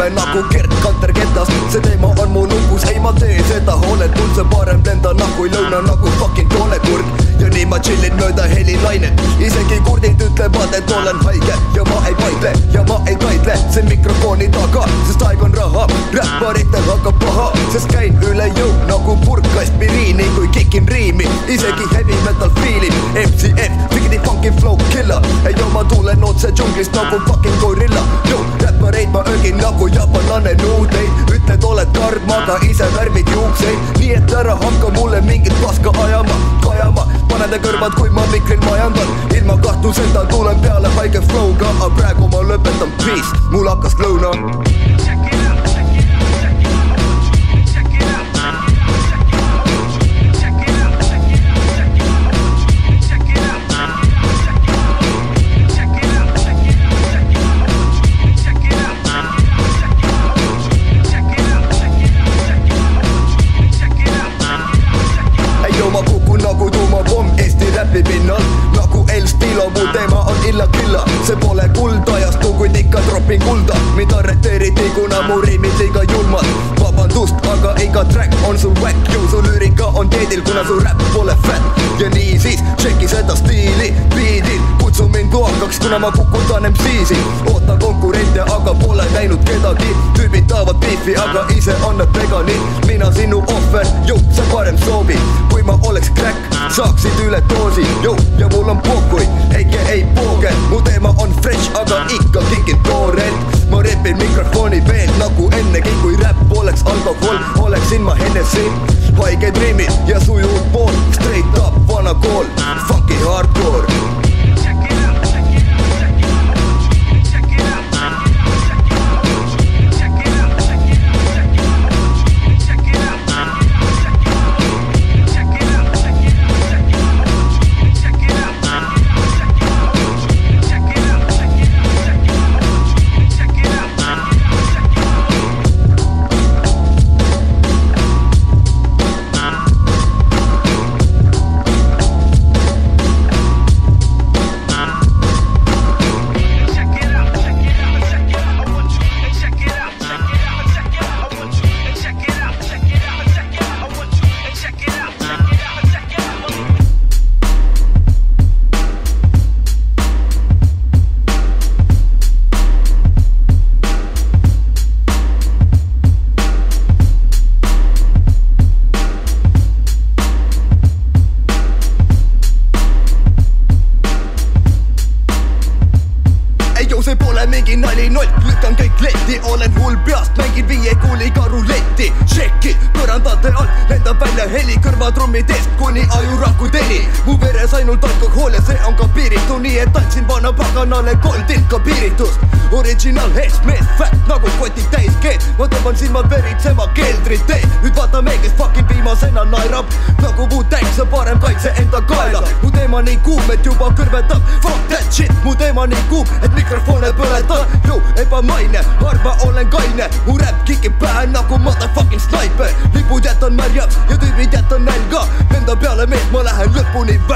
saame nagu Gert Kanter ketast. See teema on mu lukus, ei ma tee seda hooletult. See parem lenda nagu lõuna nagu fucking toolekurg. Ja nii ma chillin mööda helilainet. Isegi kurdid ütlevad, et olen haige. Ja ma ei vaidle, ja ma ei taidle see mikrofoni taga, sest aeg on raha. Räpparitel hakkab paha, sest käin üle jõu nagu purkast piriini, kui kikin riimi. Isegi heavy metal feelib MCF, digidi funky flow killer. Ei joo, ma tulen otse džunglist nagu fucking gorilla. Joo, räppareid ma ögin nagu japanlane nuudeid. Ütled oled karm, aga ise värvid juukseid. Nii et ära hakka mulle mingit paska ajama, kajama. Panede kõrvad, kui ma mikril majandan. Ilma kahtluseta tulen peale haige flowga, aga praegu ma lõpetan peace, mul hakkas lõuna. Pinnal nagu El-Stilo, mu teema on illa-killa. See pole kuldajastu, kuid ikka tropin kulda. Mind arreteeriti, kuna mu riimid liiga julmad. Vabandust, aga iga track on sul whack. Ju su lüürika on teedil, kuna su rap pole fat. Ja nii siis, tšeki seda stiili, beatil. Kutsu mind tuakaks, kuna ma kukutan MC-si. Oota konkurente, aga pole näinud kedagi. Tüübid taavad beefi, aga ise annad vegani. Mina sinu ohver, ju, sa parem soovi. Kui ma oleks crack, saaksid üle doosi. Ju, ja mul on pokui, eike ei pooge. Mu teema on fresh, aga ikka kikid toorelt. Ma repin mikrofoni veel nagu ennegi. Kui rap oleks alkohol, oleksin ma Heddzi. Haiged riimid ja sujuv pool. Straight up, vana kool, funky hardcore. See pole mingi nali nolk, lükkan kõik letti. Olen hull peast, mängin 5 kuuliga ruletti. Tšekid, põrandate all, lendab välja heli. Kõrvatrummid eest kuni ajurakudeni. Mu veres ainult alkohol ja see on ka piiritu. Nii et tantsin vana paganale 3 tilka piiritust. Original Headz mees, fat nagu kotid täis keed. Ma tõmban silmad veritsema keldrit tee. Nüüd vaata meil, kes fucking viimasena naerab. Nagu Wu-Tang, sa parem kaitse enda kaela. Mu teema nii kuum, et juba kõrvetab. Fuck that shit, mu teema nii kuum, et mikrofone põletan. Ju, ebamaine, harva olen kaine. Mu rap kikib pähe nagu motherfucking sniper. Lipud jätan märjaks ja tüübid jätan nälga. Enda peale mees, ma lähen lõpuni